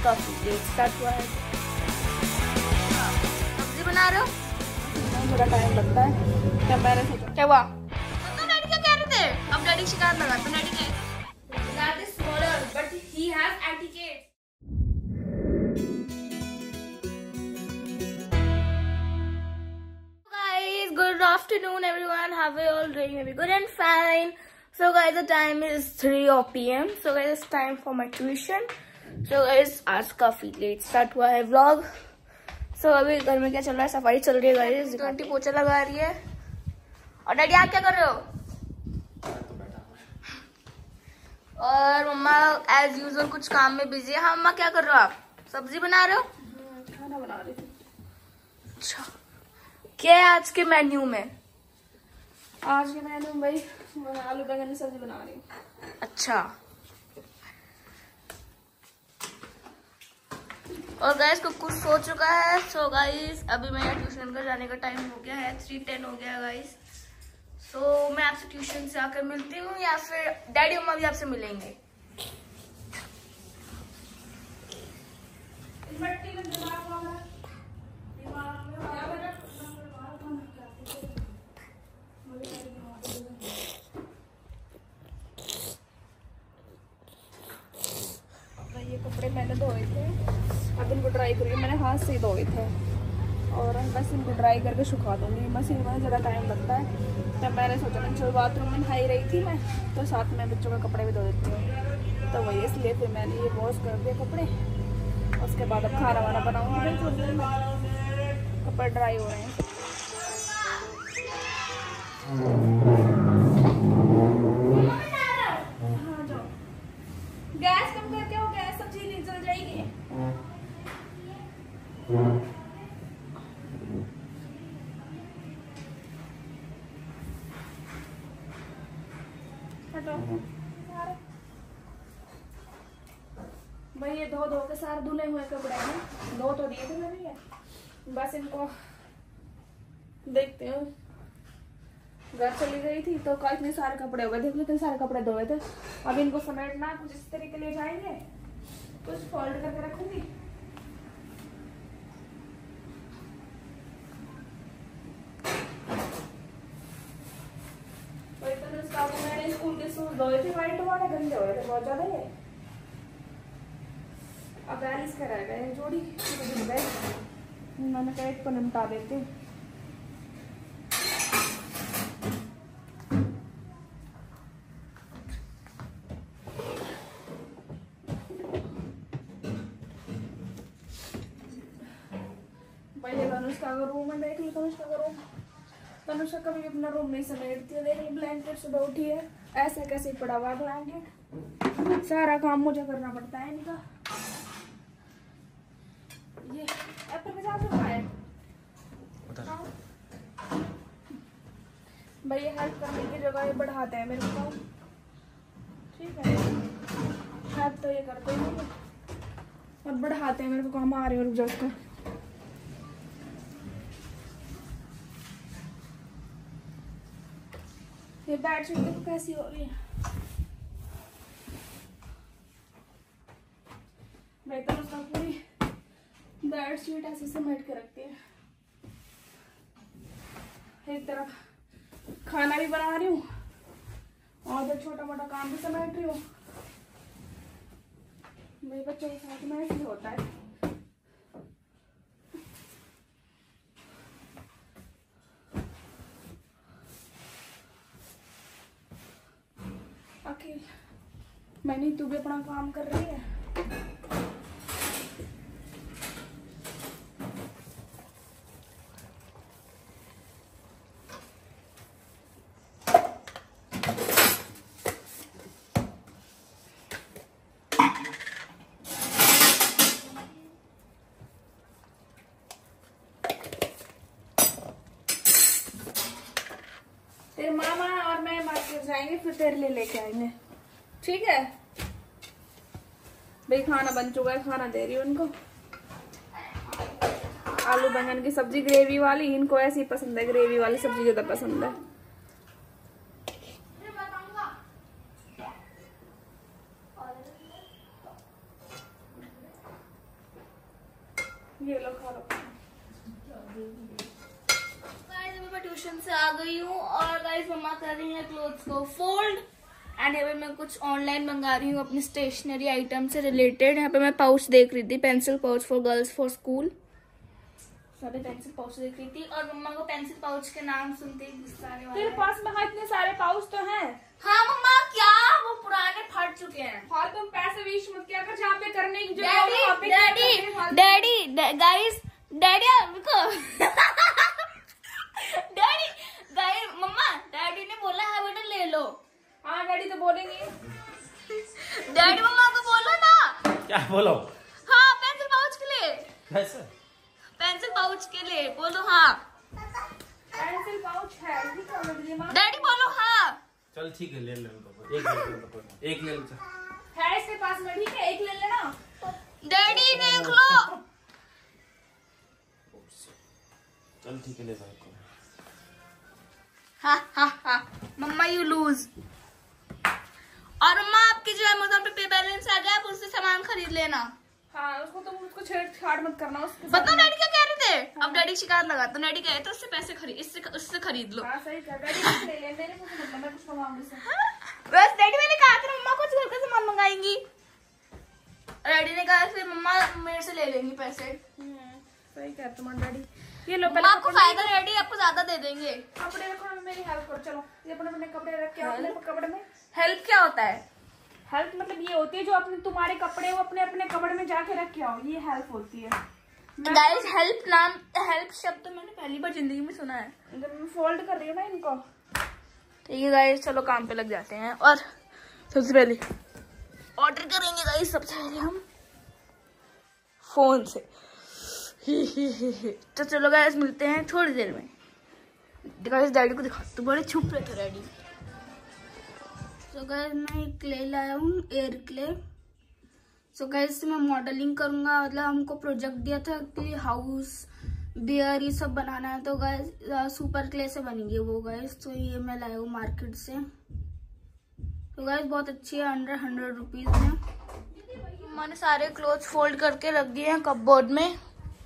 काफी let start हुआ है। सब्जी बना रहे हो? थोड़ा टाइम लगता है। क्या मैंने सोचा क्या हुआ? तो डैडी क्या कह रहे थे? अब डैडी शिकायत लगा तो डैडी ने that is smaller but he has etiquette. Guys, good afternoon everyone. How are you all doing? Maybe good and fine. So guys, the time is 3 p.m. So guys, it's time for my tuition. So guys, आज काफी let start हुआ है vlog. So अभी घर में क्या चल रहा है? सफाई चल रही है गाइस। 20 पोछा लगा रही है। और डैडी आप क्या कर रहे हो? और मम्मा एज यूजुअल कुछ काम में बिजी है। हाँ मम्मा क्या कर रहे हो आप? सब्जी बना रहे हो? खाना बना रही थी। अच्छा, क्या है आज के मेन्यू में? आज के मेन्यू में भाई आलू बैंगन की सब्जी बना रही हूँ। अच्छा, और गाइस कुछ सो चुका है। सो गाइस अभी मेरा ट्यूशन का जाने का टाइम हो गया है। 3:10 हो गया गाइस। सो मैं आपसे ट्यूशन से आकर मिलती हूँ या फिर डैडी मम्मा भी आपसे मिलेंगे। ये कपड़े मैंने धोए थे, अब इनको ड्राई करके मैंने हाथ से धोए थे और बस इनको ड्राई करके सुखा दूंगी। मशीन में ज़्यादा टाइम लगता है। तब मैंने सोचा मैं चलो बाथरूम में नहाई रही थी मैं, तो साथ में बच्चों का कपड़े भी धो देती हूँ। तो वही इसलिए फिर मैंने ये वॉश कर दिए कपड़े। उसके बाद अब खाना वाना बनाऊँगी। कपड़े ड्राई हो रहे हैं। गैस कम करके हो, गैस सब्जी नहीं जल जाएगी। हटो भाई, ये धो के सारे धुले हुए कपड़े हैं। धो तो दिए थे मैंने ये, बस इनको देखते हो। घर चली गई थी तो कल इतने सारे कपड़े हो गए थे, इतने सारे कपड़े धोए थे। अब इनको समेटना कुछ इस तरीके ले जाएंगे, कुछ फोल्ड करके रखूंगी। तो मैंने स्कूल के शूज धोए थे, व्हाइट वाले गंदे हो रहे थे बहुत ज्यादा। ये अब एलिस का रह गए जोड़ी, मैंने कहा एक को निपटा देते हैं। पहले तनुष्का का रूम है, देख लो तनुष्का का रूम। तनुष्का कभी अपना रूम नहीं समेटती है। देख लो ब्लैंकेट सुबह उठी है, ऐसा कैसे पड़ा हुआ ब्लैंकेट। सारा काम मुझे करना पड़ता है इनका। ये एप्पल के साथ है भाई, ये हेल्प करने की जगह ये बढ़ाते हैं मेरे को। ठीक है, हेल्प तो ये करते हैं और बढ़ाते हैं मेरे को काम। आ रही है रुक जाओ उसका। ये बेडशीट देखो कैसी हो रही है। बेहतर उसका पूरी बेडशीट ऐसे समेट के रखती है। एक तरफ खाना भी बना रही हूँ और जो छोटा मोटा काम भी समेट रही हूँ। मेरे बच्चों के साथ में ऐसे होता है। मैंने तू भी अपना काम कर रही है। तेरे मामा और मैं मार्केट जाएंगे, फिर तेरे लिए लेके आएंगे। ठीक है भाई, खाना बन चुका है, खाना दे रही हूँ उनको। आलू बैंगन की सब्जी ग्रेवी वाली, इनको ऐसी ही पसंद है, ग्रेवी वाली सब्जी ज्यादा पसंद है। ये लो खा लो। गाइस मैं ट्यूशन से आ गई हूँ और गाइस मम्मा कर रही है क्लोथ्स को फोल्ड एंड यहाँ पे मैं कुछ ऑनलाइन मंगा रही हूँ अपनी स्टेशनरी आइटम से रिलेटेड। यहाँ पे मैं पाउच देख रही थी, pencil pouch for girls for school. सारे पेंसिल पाउच देख रही थी और मम्मा को पेंसिल पाउच के नाम सुनते ही गुस्सा आने वाला है। तेरे पास में हाँ इतने सारे पाउच तो हैं। हाँ मम्मा क्या वो पुराने फट चुके हैं। और तुम पैसे वेस्ट मत किया कर, जहाँ पे करने की डैडी गाइस डैडी रुको डैडी गाइस मम्मा डैडी ने बोला है बेटा ले लो। हाँ डैडी तो बोलेंगे। डैडी मम्मा को बोलो ना। क्या बोलो? हाँ पेंसिल पाउच के लिए। कैसे? पेंसिल पाउच के लिए बोलो हाँ। पेंसिल पाउच है डैडी बोलो हाँ। चल ठीक है ले ले उनको, एक ले लो है इसके पास में, ठीक है एक ले लेना। डैडी देख लो। चल ठीक है ले लो। हाँ हाँ हाँ मम्मा यू लूज। और मम्मा आपके जो अमेज़न पे पे बैलेंस आ गया आप उससे सामान खरीद लेना। हाँ उसको तुम उसको छेड़छाड़ मत करना उसके। बताओ डैडी क्या कह रहे थे। हाँ। अब डैडी शिकायत लगा तो डैडी कहे तो उससे पैसे खरीद उससे खरीद लो। हाँ सही कह डैडी ले ले, मेरे को मतलब मैं कुछ मंगाऊंगी से। बस डैडी मैंने कहा था मम्मा कुछ घर का सामान मंगाएंगी। डैडी ने कहा फिर मम्मा मेरे से ले लेंगी पैसे। सही कह तुम्हारा डैडी। ये लो पहले आपको फायदा डैडी आपको ज्यादा दे देंगे। कपड़े रखो मेरी हेल्प करो। चलो ये अपने अपने कपड़े रख के अपने कपड़े में। हेल्प क्या होता है? हेल्प मतलब ये होती है जो अपने तुम्हारे कपड़े वो अपने अपने कपड़े में जाके रख के आओ, ये हेल्प होती है। गाइस हेल्प शब्द मैंने पहली बार जिंदगी में सुना है। मैं फोल्ड कर रही हूँ ना इनको। ठीक है गाइस चलो काम पे लग जाते हैं और सबसे पहले ऑर्डर करेंगे गाइस। सबसे पहले हम फोन से तो चलो गाइस मिलते हैं थोड़ी देर में। गाइस डैडी को दिखा तो बड़े छुप रहे थे डैडी। तो गाइस मैं एक क्ले लाया हूँ एयर क्ले। सो गाइस मैं मॉडलिंग करूंगा, मतलब हमको प्रोजेक्ट दिया था कि हाउस बियर ये सब बनाना है तो गाइस सुपर क्ले से बनेंगे वो गाइस। तो ये मैं लाया हूँ मार्केट से। तो गाइस बहुत अच्छी है, अंडर 100 रुपीज में। मैंने सारे क्लोथ्स फोल्ड करके रख दिए हैं कपबोर्ड में।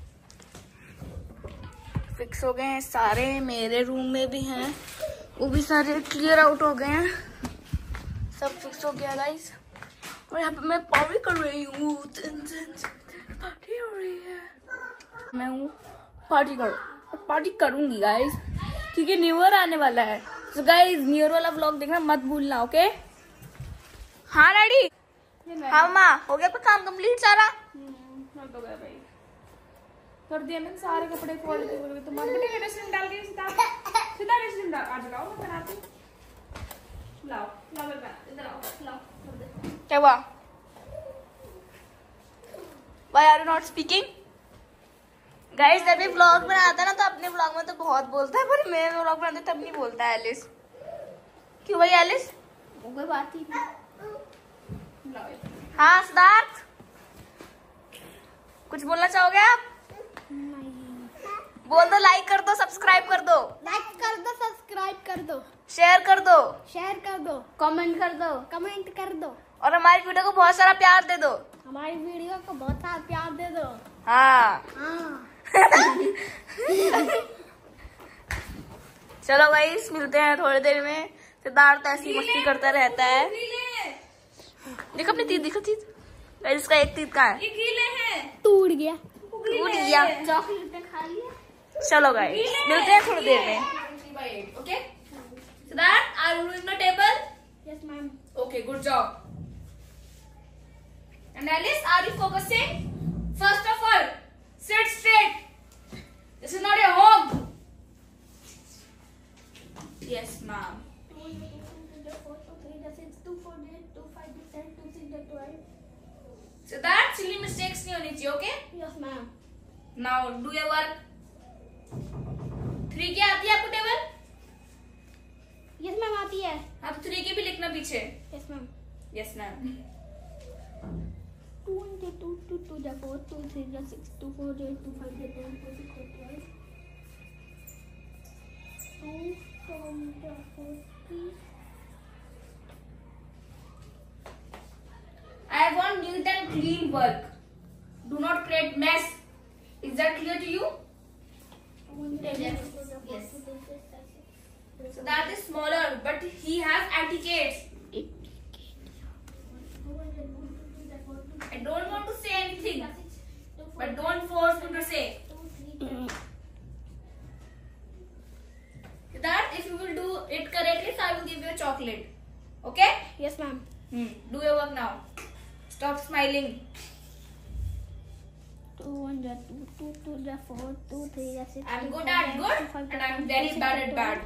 फिक्स हो गए हैं सारे, मेरे रूम में भी हैं वो भी सारे क्लियर आउट हो गए हैं, सब फिक्स हो गया गाइस। और यहाँ पे मैं पार्टी कर रही हूँ, पार्टी हो रही है। मैं हूँ पार्टी करूंगी गाइस क्योंकि न्यू ईयर आने वाला है। तो गाइस न्यू ईयर वाला व्लॉग देखना मत भूलना, ओके? हाँ डैडी। हाँ माँ हो गया काम कंप्लीट सारा? हो गया भाई, कर दिया मैंने सारे कपड़े फोल्ड करके। तुम्हारे बेटे डस्टबिन डाल के सीधा डस्टबिन डाल। आज लाओ मैं बनाती हूँ। लाओ मैं बना इधर आओ लाओ। क्या हुआ? Why are you not speaking? Guys जब भी व्लॉग बनाता है ना तो अपने व्लॉग में तो बहुत बोलता है, पर मेरे व्लॉग बनाते तब नहीं बोलता है एलिस। क्यों भाई एलिस? वो कोई बात ही नहीं। हाँ सिद्धार्थ कुछ बोलना चाहोगे आप? बोल दो, लाइक कर दो, सब्सक्राइब कर दो। लाइक कर दो, सब्सक्राइब कर दो, शेयर कर दो, कमेंट कर दो और हमारी वीडियो को बहुत सारा प्यार दे दो। हमारी वीडियो को बहुत सारा प्यार दे दो। हाँ चलो गाइस मिलते हैं थोड़ी देर में। सिद्धार्थ ऐसी मस्ती करता रहता है। देखो अपनी तीत, देखो तीत गाइस, इसका एक तीत कहाँ है? ये गीले हैं, टूट गया। चॉकलेट खा लिया। चलो गाइस मिलते हैं थोड़ी देर में। Okay Siddharth, are you in the table? Yes ma'am. Okay, good job. And Alice, are you focusing? First of all, sit straight. This is not your home. Yes, ma'am. Siddharth, silly mistakes नहीं होनी चाहिए, okay? Yes ma'am. Now do your work. 3 क्या आती है आपको table? Yes ma'am आती है। हाँ तो 3 के भी लिखना पीछे। Yes ma'am. Yes, ma'am. 2 into 2, 2 to the 4, 2 3 the 6, 2 4 8, 2 5 the 10, 2 6 the 12, 2 7 the 40. I want neat and clean work. Do not create mess. Is that clear to you? Yes. Yes. So that is smaller, but he has etiquette. I don't want to say anything, but don't force me to say. That if you will do it correctly, so I will give you a chocolate. Okay? Yes, ma'am. Do your work now. Stop smiling. 2 1 2 2 2 4 2 3 6. I'm good at good, and I'm very bad at bad.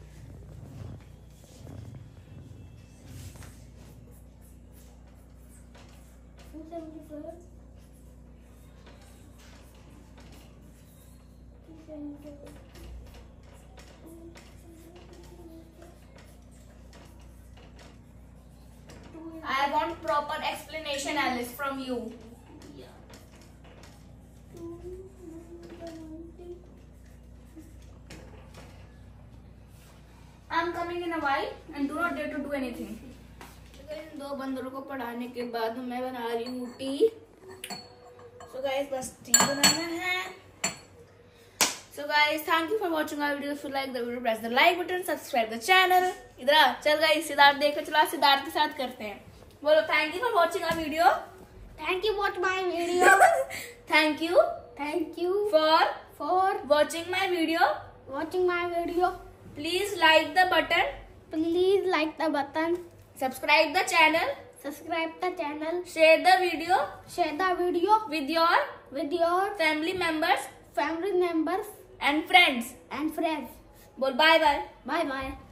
I want proper explanation, Alice, from you. I'm coming in a while and do not dare to do anything. इन दो बंदरों को पढ़ाने के बाद मैं बना रही हूँ टी. So guys, बस टी बनाना है. So guys, thank you for watching our video. If you like the video, press the like button, subscribe the channel. इधर आ, चल guys, सिद्धार्थ देखो, चला सिद्धार्थ के साथ करते हैं. बोलो thank you for watching our video. Thank you watch my video. Thank you Thank you for watching my video. watching my video. Please like the button. Please like the button. Subscribe the channel. Subscribe the channel. Share the video Share the video with your with your family members family members and friends. and friends. बोल bye bye. Bye bye.